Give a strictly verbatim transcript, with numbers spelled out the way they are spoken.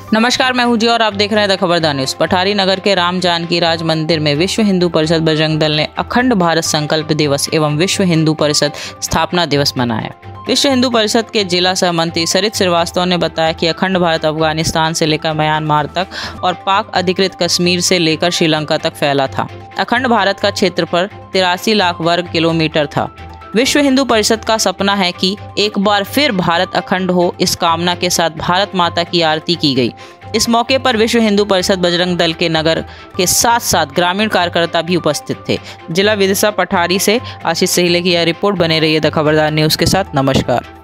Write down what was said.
नमस्कार, मैं हूं जी और आप देख रहे हैं द खबरदार न्यूज। पठारी नगर के राम जानकी राज मंदिर में विश्व हिंदू परिषद बजरंग दल ने अखंड भारत संकल्प दिवस एवं विश्व हिंदू परिषद स्थापना दिवस मनाया। विश्व हिंदू परिषद के जिला सहमंत्री सरित श्रीवास्तव ने बताया कि अखंड भारत अफगानिस्तान से लेकर म्यांमार तक और पाक अधिकृत कश्मीर से लेकर श्रीलंका तक फैला था। अखंड भारत का क्षेत्रफल तिरासी लाख वर्ग किलोमीटर था। विश्व हिंदू परिषद का सपना है कि एक बार फिर भारत अखंड हो। इस कामना के साथ भारत माता की आरती की गई। इस मौके पर विश्व हिंदू परिषद बजरंग दल के नगर के साथ साथ ग्रामीण कार्यकर्ता भी उपस्थित थे। जिला विदिशा पठारी से आशीष सहिले की यह रिपोर्ट। बने रहिए द खबरदार न्यूज के साथ। नमस्कार।